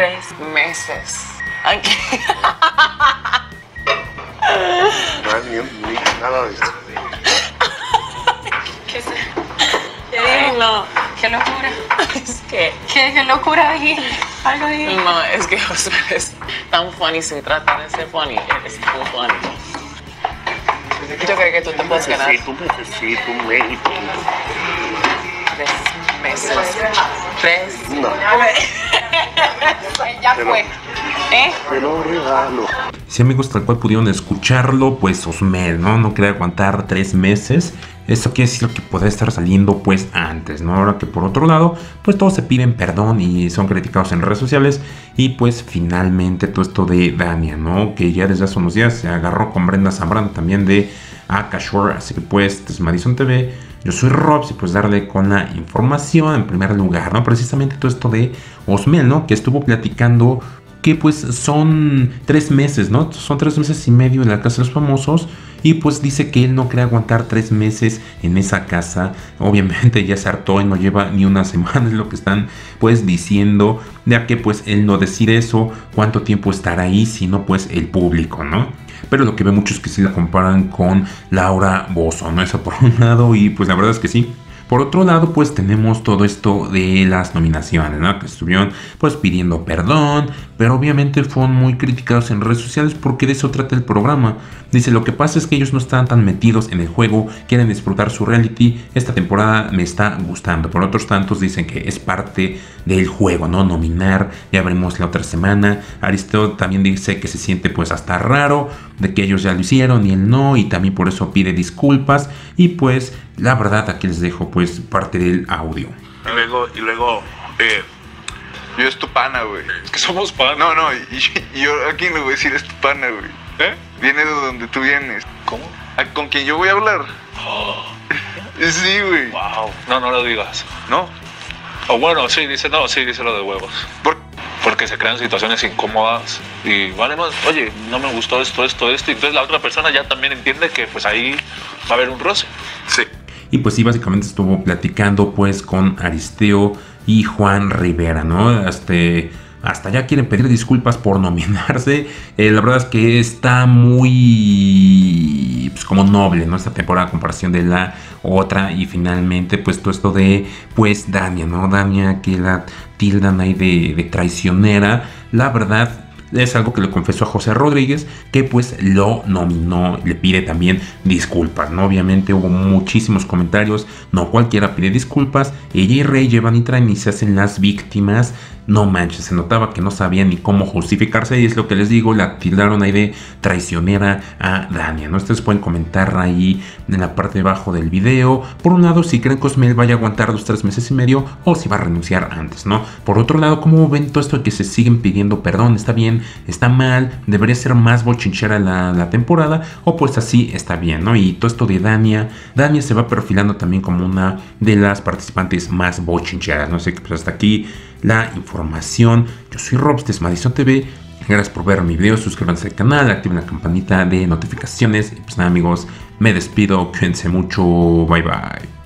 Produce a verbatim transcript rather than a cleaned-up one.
tres meses. Aquí. No es ni, ni nada de esto. ¿Qué se? Ay, no. Qué locura. Es que... ¿Qué, qué locura dijiste? Algo dijiste. No, es que Josué es tan funny. Si trata de ser funny, eres tan funny. Yo creo que tú te puedes ganar. Necesito, necesito un médico. Tres meses. Tres. No. Ya fue. ¿Eh? Te lo regalo. Sí, amigos, tal cual pudieron escucharlo, pues Osmel, ¿no? No quería aguantar tres meses. Esto quiere decir que podría estar saliendo pues antes, ¿no? Ahora que por otro lado, pues todos se piden perdón y son criticados en redes sociales. Y pues finalmente todo esto de Dania, ¿no? Que ya desde hace unos días se agarró con Brenda Zambrano también de Akashore. Así que pues, este es Madison T V. Yo soy Robs y pues darle con la información en primer lugar, ¿no? Precisamente todo esto de Osmel, ¿no? Que estuvo platicando que pues son tres meses, ¿no? Son tres meses y medio en la casa de los famosos. Y pues dice que él no quiere aguantar tres meses en esa casa. Obviamente ya se hartó y no lleva ni una semana, es lo que están pues diciendo. Ya que pues él no decide eso, cuánto tiempo estará ahí, sino pues el público, ¿no? Pero lo que ve muchos es que sí la comparan con Laura Bozzo, ¿no? Eso por un lado, y pues la verdad es que sí. Por otro lado, pues tenemos todo esto de las nominaciones, ¿no? Que estuvieron pues pidiendo perdón, pero obviamente fueron muy criticados en redes sociales porque de eso trata el programa. Dice, lo que pasa es que ellos no están tan metidos en el juego, quieren disfrutar su reality. Esta temporada me está gustando. Por otros tantos dicen que es parte del juego, ¿no? Nominar, ya veremos la otra semana. Aristeo también dice que se siente pues hasta raro de que ellos ya lo hicieron y él no, y también por eso pide disculpas. Y pues la verdad aquí les dejo pues parte del audio. Y luego, y luego, eh, yo es tu pana, güey. Es que somos pana. No, no, y, y yo a quién le voy a decir es tu pana, güey. ¿Eh? Viene de donde tú vienes. ¿Cómo? ¿A, ¿Con quién yo voy a hablar? Oh, Sí, güey. wow. No, no lo digas. ¿No? O bueno, sí, dice no, sí, dice lo de huevos. ¿Por Porque se crean situaciones incómodas y vale más, oye, no me gustó esto, esto, esto. Y entonces la otra persona ya también entiende que pues ahí va a haber un roce. Sí. Y pues sí, básicamente estuvo platicando pues con Aristeo y Juan Rivera, ¿no? Hasta, hasta ya quieren pedir disculpas por nominarse. Eh, la verdad es que está muy pues como noble, ¿no? Esta temporada a comparación de la otra. Y finalmente pues todo esto de pues Dania, ¿no? Dania que la tildan ahí de, de traicionera. La verdad es algo que le confesó a José Rodríguez, que pues lo nominó, le pide también disculpas, ¿no? Obviamente hubo muchísimos comentarios, no cualquiera pide disculpas. Ella y Rey llevan y traen y se hacen las víctimas. No manches, se notaba que no sabían ni cómo justificarse, y es lo que les digo, la tildaron ahí de traicionera a Dania, ¿no? Ustedes pueden comentar ahí en la parte de abajo del video, por un lado, si creen que Osmel vaya a aguantar los tres meses y medio, o si va a renunciar antes, ¿no? Por otro lado, ¿cómo ven todo esto de que se siguen pidiendo perdón? ¿Está bien? ¿Está mal? ¿Debería ser más bochinchera la, la temporada? O pues así está bien, ¿no? Y todo esto de Dania, Dania se va perfilando también como una de las participantes más bochincheras, no sé, pues hasta aquí la información. Yo soy Robs de Madison T V. Gracias por ver mi video, suscríbanse al canal, activen la campanita de notificaciones. Y pues nada, amigos, me despido, cuídense mucho, bye bye.